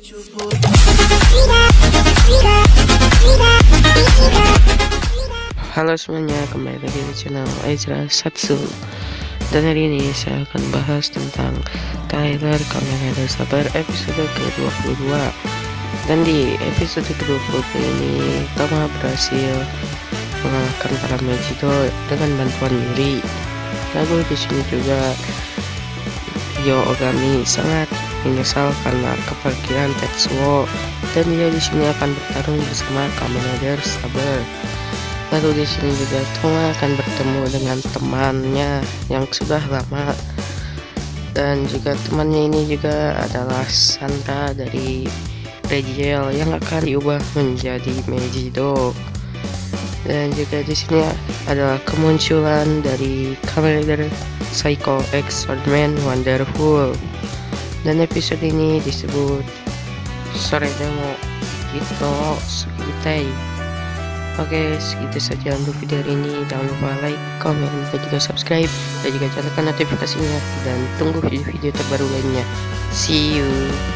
Halo semuanya, kembali lagi di channel Ezra Satsu. Dan hari ini saya akan bahas tentang trailer Kamen Rider Saber episode ke-22. Dan di episode ke-22 ini Tama berhasil mengalahkan para Mejido dengan bantuan Yuri. Lalu di sini juga Ogami sangat menyesal karena kepergian Tetsuo, dan dia di sini akan bertarung bersama Kamen Rider Saber. Lalu di sini juga Toma akan bertemu dengan temannya yang sudah lama, dan juga temannya ini juga adalah Sandra dari Regiel yang akan diubah menjadi Mejido. Dan juga di sini adalah kemunculan dari Kamen Rider Psycho X Swordman Wonderful. Dan episode ini disebut Sore Demo Hito Sugitai. Oke, segitu saja untuk video hari ini. Jangan lupa like, komen, dan juga subscribe, dan juga nyalakan notifikasinya, dan tunggu video-video terbaru lainnya. See you.